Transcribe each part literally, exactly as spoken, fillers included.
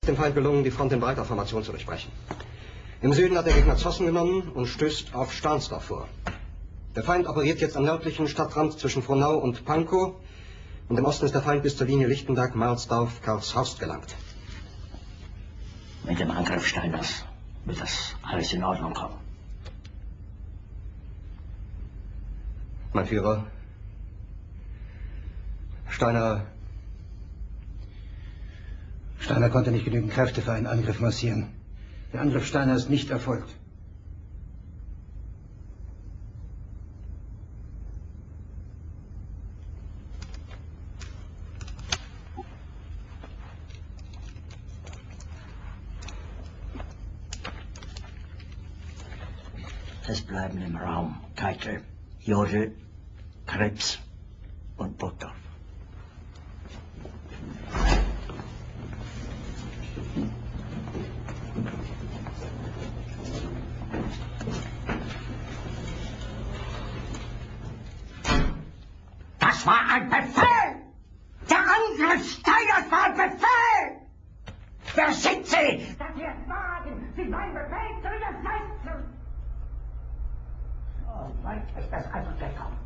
dem Feind gelungen, die Front in breiter Formation zu durchbrechen. Im Süden hat der Gegner Zossen genommen und stößt auf Stahnsdorf vor. Der Feind operiert jetzt am nördlichen Stadtrand zwischen Frohnau und Pankow und im Osten ist der Feind bis zur Linie Lichtenberg-Marsdorf, Karlshorst gelangt. Mit dem Angriff Steiners wird das alles in Ordnung kommen. Mein Führer, Steiner... Steiner konnte nicht genügend Kräfte für einen Angriff massieren. Der Angriff Steiner ist nicht erfolgt. Es bleiben im Raum Keitel, Jodl, Krebs und Burgdorf. Das war ein Befehl! Der Angriff Steiners war ein Befehl! Wer sind Sie, dass Sie es wagen, sich meinen Befehl zu widersetzen? So weit ist das also gekommen.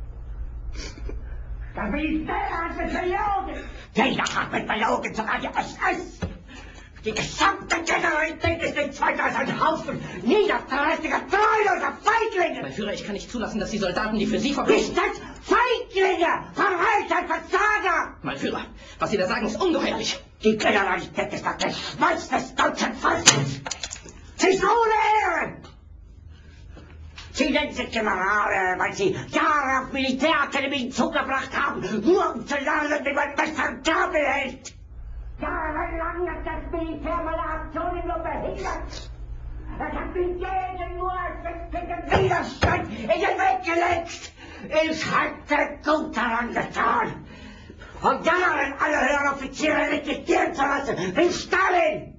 Da bin ich der, als es belogen. Jeder hat mit belogen, sogar die S S. Die gesamte Generalität ist nichts weiter als ein Haufen niederträchtiger, treuloser Feiglinge. Mein Führer, ich kann nicht zulassen, dass die Soldaten, die für Sie verbringen... Nicht als Feiglinge, Verräter, Versager. Mein Führer, was Sie da sagen, ist ungeheuerlich. Die Generalität ist der Schmolz des deutschen Volkes. Sie ist ohne Ehre. Sie nennen sich Generale, weil Sie Jahre auf Militärakademien zugebracht haben, nur um zu lernen, wie man Messer und Gabel hält. Jahrelang hat das Militär meine Aktionen nur behindert. Es hat mich jeden nur als wichtigen Widerstand in den Weg gelegt. Ich hatte gut daran getan, von Jahren alle höheren Offiziere rekrutieren zu lassen, wie Stalin.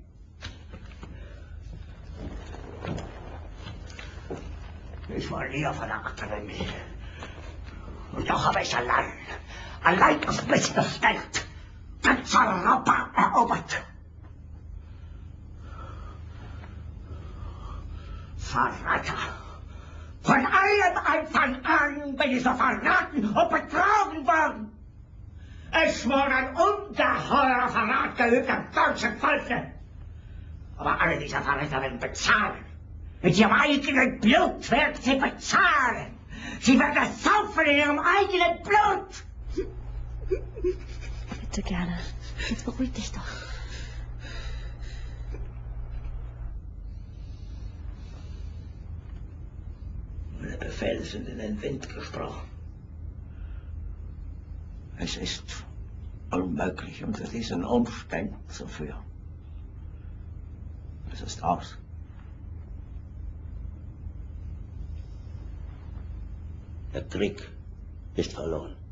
Ich war nie auf einer Akademie. Und doch habe ich allein, allein auf mich gestellt, ganz Europa erobert. Verräter! Von allem Anfang an bin ich so verraten und betrogen worden. Es wurde ein ungeheurer Verrat geübt am deutschen Volke. Aber alle diese Verräter werden bezahlen. Mit ihrem eigenen Blut werden sie bezahlen. Sie werden es saufen in ihrem eigenen Blut. Bitte gerne. Jetzt beruhig dich doch. Meine Befehle sind in den Wind gesprochen. Es ist unmöglich, unter diesen Umständen zu führen. Es ist aus. Der Krieg ist verloren.